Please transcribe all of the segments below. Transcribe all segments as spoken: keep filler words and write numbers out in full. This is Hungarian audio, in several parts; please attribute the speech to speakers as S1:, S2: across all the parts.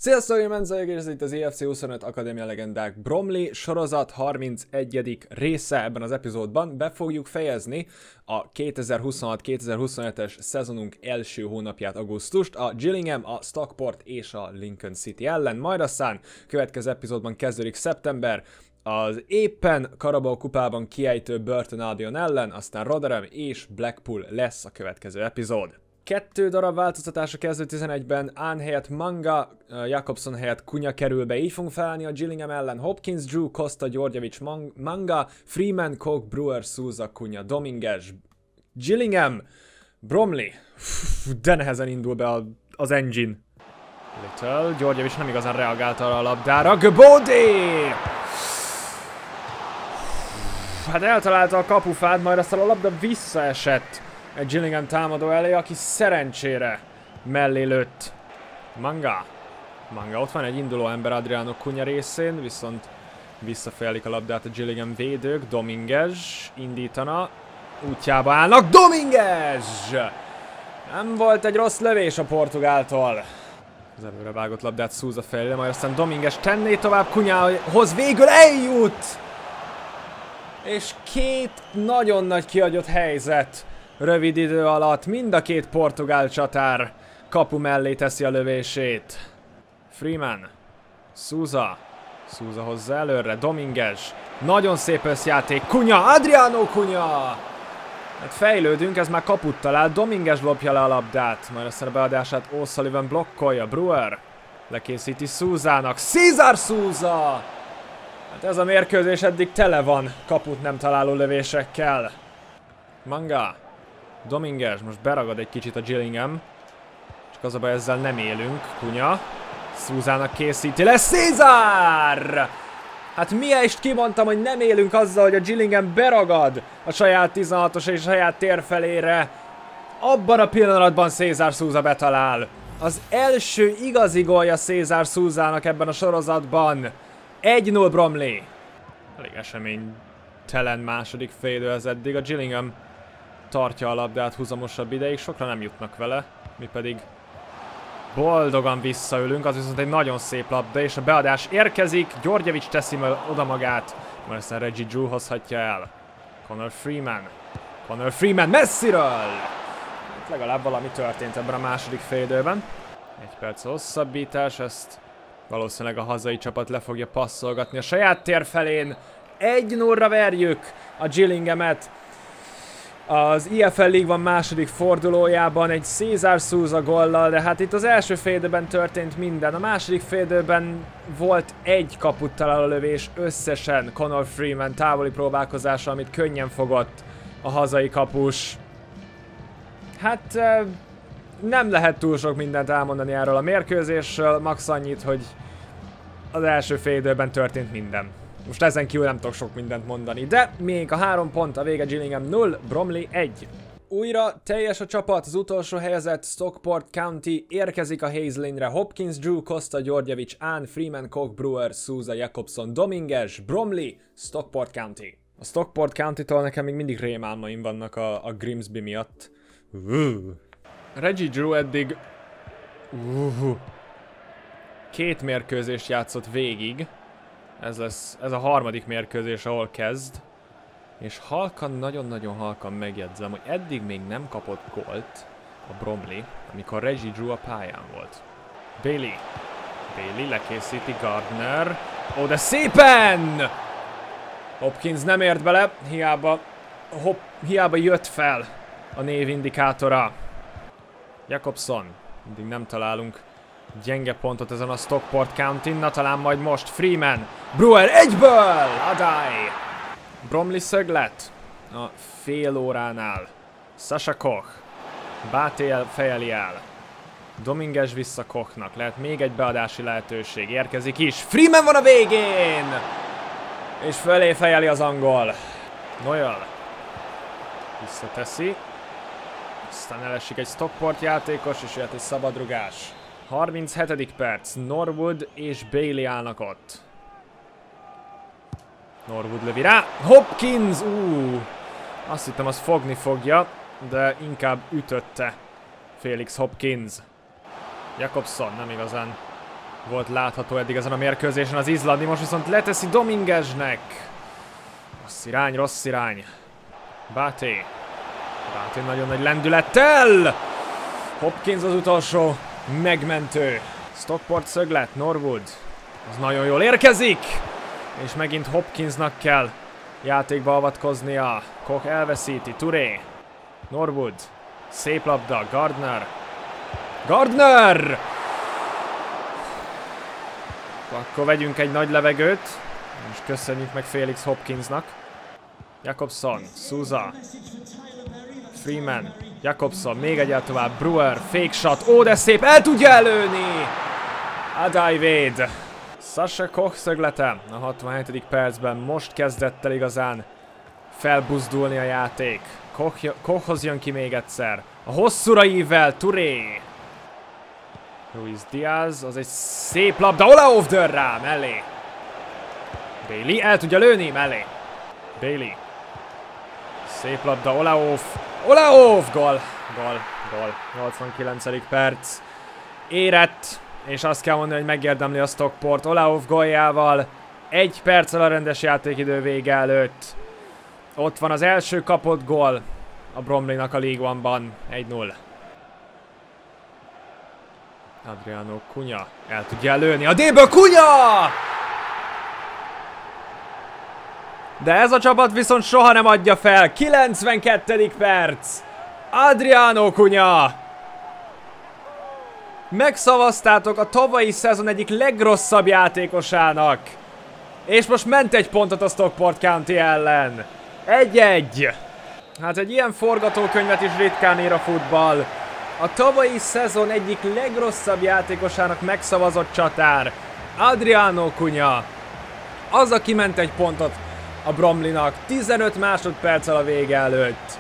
S1: Sziasztok, én Menzelők, és ez itt az é ef cé huszonöt Akadémia Legendák Bromley sorozat harmincegyedik része. Ebben az epizódban be fogjuk fejezni a kétezer-huszonhat kétezer-huszonhetes szezonunk első hónapját, augusztust, a Gillingham, a Stockport és a Lincoln City ellen. Majd aztán következő epizódban kezdődik szeptember, az éppen Carabao kupában kiejtő Burton Albion ellen, aztán Rotherham és Blackpool lesz a következő epizód. Kettő darab változtatás a kezdő tizenegyben, Ahn helyett Manga, Jakobson helyett Cunha kerül be, így fogunk felállni a Gillingham ellen. Hopkins, Drew, Costa, Djordjevic, Manga, Freeman, Koch, Brewer, Souza, Cunha, Dominguez, Gillingham, Bromley. Uff, de nehezen indul be a, az engine. Little, Djordjevic nem igazán reagált arra a labdára, Gbodi! Hát eltalálta a kapufát, majd aztán a labda visszaesett egy Gillingham támadó elé, aki szerencsére mellé lőtt. Manga. Manga, ott van egy induló ember Adriano Cunha részén, viszont visszafejelik a labdát a Gillingham védők. Dominguez indítana. Útjába állnak. Dominguez! Nem volt egy rossz lövés a portugáltól. Az előre vágott labdát Souza felé, majd aztán Dominguez tenné tovább, Cunhahoz végül eljut! És két nagyon nagy kiadott helyzet. Rövid idő alatt mind a két portugál csatár kapu mellé teszi a lövését. Freeman. Souza. Souza hozza előre. Dominguez. Nagyon szép összjáték. Cunha. Adriano Cunha. Hát fejlődünk, ez már kaput talál. Dominguez lopja le a labdát. Majd aztán a beadását O'Sullivan blokkolja. Brewer. Lekészíti Souzának. César Souza. Hát ez a mérkőzés eddig tele van kaput nem találó lövésekkel. Manga. Dominguez most beragad egy kicsit a Gillingham. Csak az a baj, ezzel nem élünk. Cunha. Souzának készíti le. César! Hát miért kimondtam, hogy nem élünk azzal, hogy a Gillingham beragad a saját tizenhatos és a saját tér felére. Abban a pillanatban César Souza betalál. Az első igazi gólja César Souzának ebben a sorozatban. egy null Bromley. Elég eseménytelen második félidő ez eddig. A Gillingham tartja a labdát húzamosabb ideig, sokra nem jutnak vele, mi pedig boldogan visszaülünk, az viszont egy nagyon szép labda, és a beadás érkezik, Djordjevic teszi oda magát, majd aztán Reggie Drew hozhatja el. Conor Freeman. Conor Freeman messziről! Itt legalább valami történt ebben a második félidőben. Egy perc hosszabbítás, ezt valószínűleg a hazai csapat le fogja passzolgatni a saját tér felén. egy nullra verjük a Gillinghamet. Az i ef el League van második fordulójában egy César Souza gollal, de hát itt az első félidőben történt minden. A második félidőben volt egy kaput találó lövés összesen Conor Freeman távoli próbálkozása, amit könnyen fogott a hazai kapus. Hát nem lehet túl sok mindent elmondani erről a mérkőzésről, max annyit, hogy az első félidőben történt minden. Most ezen kívül nem tudok sok mindent mondani, de miénk a három pont, a vége Gillingham null, Bromley egy. Újra teljes a csapat, az utolsó helyezett Stockport County érkezik a Hayes Lane-re. Hopkins, Drew, Costa, Djordjevic, Ahn, Freeman, Koch, Brewer, Souza, Jakobson, Dominguez, Bromley, Stockport County. A Stockport County-tól nekem még mindig rémálmaim vannak a, a Grimsby miatt. Uh. Reggie Drew eddig uh. két mérkőzést játszott végig. Ez lesz, ez a harmadik mérkőzés, ahol kezd. És halkan, nagyon-nagyon halkan megjegyzem, hogy eddig még nem kapott gólt a Bromley, amikor Reggie Drew a pályán volt. Bailey. Bailey lekészíti Gardner. Ó, de szépen! Hopkins nem ért bele, hiába, hop, hiába jött fel a névindikátora. Jakobson. Mindig nem találunk gyenge pontot ezen a Stockport County-n, na talán majd most Freeman. Brewer egyből! Adai! Bromley szöglet a fél óránál. Sasha Koch. Báté fejeli el. Dominguez vissza Kochnak. Lehet még egy beadási lehetőség. Érkezik is. Freeman van a végén! És fölé fejeli az angol. Noel. Visszateszi. Aztán elesik egy Stockport játékos, és jöhet egy szabadrugás. harminchetedik perc, Norwood és Bailey állnak ott. Norwood lövi rá, Hopkins, ú, azt hittem, az fogni fogja, de inkább ütötte Felix Hopkins. Jakobson nem igazán volt látható eddig ezen a mérkőzésen az izlandi, most viszont leteszi Domingueznek. Rossz irány, rossz irány. Báté. Báté nagyon nagy lendülettel. Hopkins az utolsó megmentő. Stockport szöglet, Norwood. Az nagyon jól érkezik. És megint Hopkinsnak kell játékba avatkoznia. Koch elveszíti, Touré. Norwood. Szép labda, Gardner. Gardner! Akkor vegyünk egy nagy levegőt. És köszönjük meg Felix Hopkinsnak. Jakobson, Souza. Freeman, Jakobson, még egyel tovább, Brewer, fake shot, ó de szép, el tudja előni! Adai Wade. Sasha Koch szöglete a hatvanhetedik percben most kezdett el igazán felbuzdulni a játék. Koch, Kochhoz jön ki még egyszer. A hosszúra ível, Touré. Luis Diaz, az egy szép labda, Olaofdör rá, mellé. Bailey el tudja lőni, mellé. Bailey. Szép labda, Olaof. Olaof! Gól! Gól! Gól. nyolcvankilencedik perc. Érett. És azt kell mondani, hogy megérdemli a Stockport Olaof góljával. Egy perccel a rendes játékidő vége előtt. Ott van az első kapott gól a Bromleynak a League One-ban. egy null. Adriano Cunha el tudja lőni. A D-ből Cunha! De ez a csapat viszont soha nem adja fel. kilencvenkettedik perc. Adriano Cunha! Megszavaztátok a tavalyi szezon egyik legrosszabb játékosának. És most ment egy pontot a Stockport County ellen. egy-egy. Hát egy ilyen forgatókönyvet is ritkán ír a futball. A tavalyi szezon egyik legrosszabb játékosának megszavazott csatár. Adriano Cunha. Az, aki ment egy pontot a Bromleynak tizenöt másodperccel a vége előtt.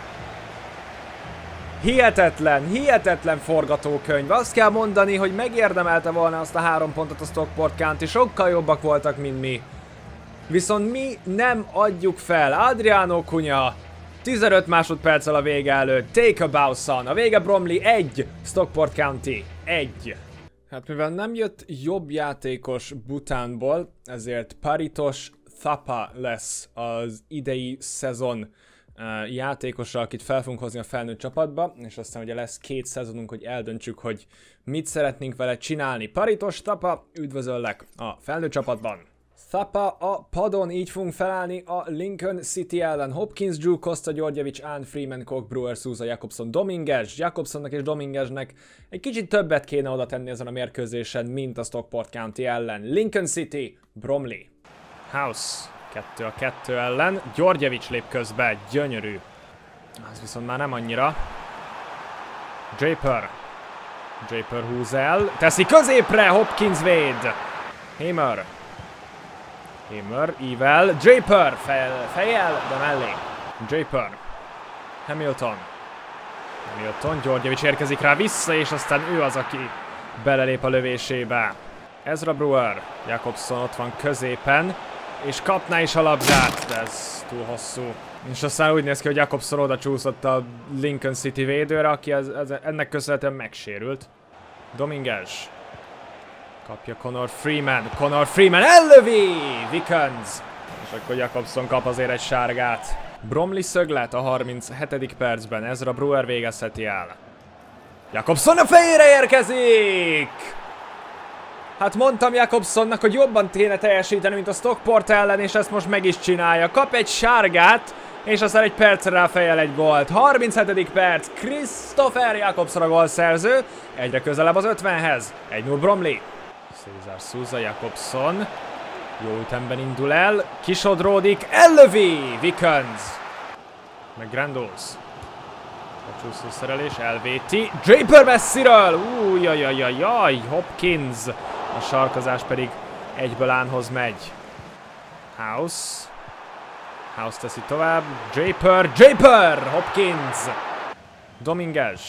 S1: Hihetetlen, hihetetlen forgatókönyv. Azt kell mondani, hogy megérdemelte volna azt a három pontot a Stockport County. Sokkal jobbak voltak, mint mi. Viszont mi nem adjuk fel. Adriano Cunha tizenöt másodperccel a vége előtt. Take a bow, son. A vége Bromley egy, Stockport County egy. Hát mivel nem jött jobb játékos Bhutánból, ezért Paritos Thapa lesz az idei szezon uh, játékosa, akit fel fogunk hozni a felnőtt csapatba, és aztán ugye lesz két szezonunk, hogy eldöntsük, hogy mit szeretnénk vele csinálni. Paritos Thapa, üdvözöllek a felnőtt csapatban! Thapa a padon, így fogunk felállni a Lincoln City ellen. Hopkins, Drew, Costa, Georgievic, Ann, Freeman, Koch, Brewer, Souza, Jakobson, Dominguez. Jakobsonnak és Domingueznek egy kicsit többet kéne oda tenni ezen a mérkőzésen, mint a Stockport County ellen. Lincoln City, Bromley. House, kettő a kettő ellen. Georgievic lép közbe, gyönyörű. Az viszont már nem annyira. Draper. Draper húz el, teszi középre, Hopkins Wade. Hamer. Hamer, ível, Draper, fel, fejjel, de mellé. Draper. Hamilton. Hamilton, Georgievic érkezik rá vissza, és aztán ő az, aki belelép a lövésébe. Ezra Brewer. Jakobson ott van középen, és kapná is a labdát, de ez túl hosszú. És aztán úgy néz ki, hogy Jakobson oda csúszott a Lincoln City védőre, aki ez, ez, ennek köszönhetően megsérült. Dominguez. Kapja Connor Freeman. Connor Freeman ellövi! Wickens. És akkor Jakobson kap azért egy sárgát. Bromley szöglet a harminchetedik percben. Ezra Brewer végezheti el. Jakobson a fejére érkezik! Hát mondtam Jakobsonnak, hogy jobban kéne teljesíteni, mint a Stockport ellen, és ezt most meg is csinálja. Kap egy sárgát, és aztán egy percre rá fejel egy gólt. harminchetedik perc. Christopher Jakobson a gólszerző. Egyre közelebb az ötvenhez. egy null Bromley. Cesar Souza, Jakobson. Jó ütemben indul el. Kisodródik. Ellövi! Wickens. Meg Grandos. A csúszó szerelés. Elvéti. Draper messziről. Újjajajajaj. Hopkins. A sarkazás pedig egyből Annhoz megy. House. House teszi tovább. Draper. Draper! Hopkins. Dominguez.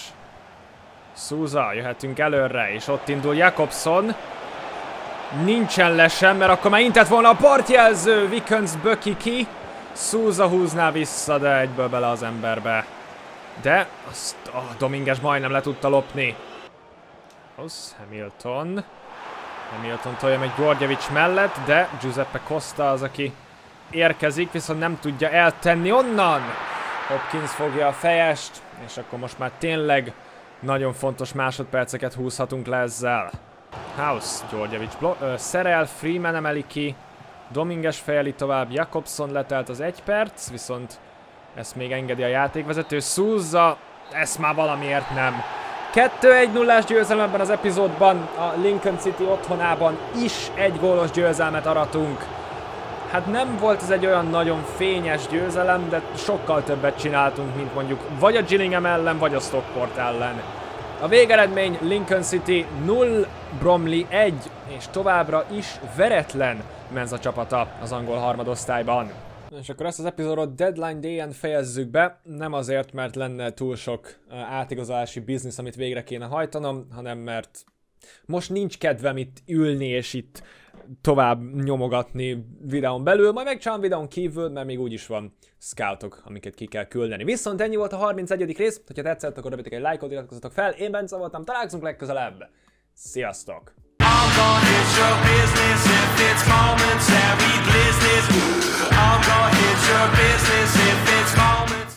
S1: Souza. Jöhetünk előre. És ott indul Jakobson. Nincsen lesen, mert akkor már intett volna a partjelző. Wickens böki ki. Souza húzná vissza, de egyből bele az emberbe. De azt oh, Dominguez majdnem le tudta lopni. House, Hamilton. Hamilton tolja meg Djordjevic mellett, de Giuseppe Costa az, aki érkezik, viszont nem tudja eltenni onnan. Hopkins fogja a fejest, és akkor most már tényleg nagyon fontos másodperceket húzhatunk le ezzel. House, Djordjevic szerel, Freeman emeli ki, Dominguez fejeli tovább, Jakobson letelt az egy perc, viszont ezt még engedi a játékvezető. Souza, ezt már valamiért nem. kettő egy nullás győzelem ebben az epizódban, a Lincoln City otthonában is egy gólos győzelmet aratunk. Hát nem volt ez egy olyan nagyon fényes győzelem, de sokkal többet csináltunk, mint mondjuk vagy a Gillingham ellen, vagy a Stockport ellen. A végeredmény Lincoln City null, Bromley egy, és továbbra is veretlen Menza csapata az angol harmadosztályban. És akkor ezt az epizódot Deadline Day-en fejezzük be, nem azért, mert lenne túl sok átigazolási biznisz, amit végre kéne hajtanom, hanem mert most nincs kedvem itt ülni és itt tovább nyomogatni videón belül, majd megcsinálom videón kívül, mert még úgyis van scoutok, amiket ki kell küldeni. Viszont ennyi volt a harmincegyedik rész, hogyha tetszett, akkor dobjatok egy lájkot, iratkozzatok fel, én Bence voltam, találkozunk legközelebb, sziasztok!